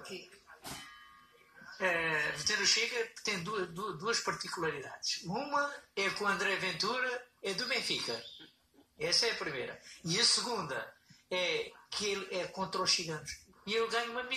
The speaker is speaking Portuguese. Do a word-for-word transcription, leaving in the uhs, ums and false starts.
aqui. Uh, Vitória Chega tem duas, duas particularidades. Uma é que o André Ventura é do Benfica. Essa é a primeira. E a segunda é que ele é contra os gigantes. E ele ganha uma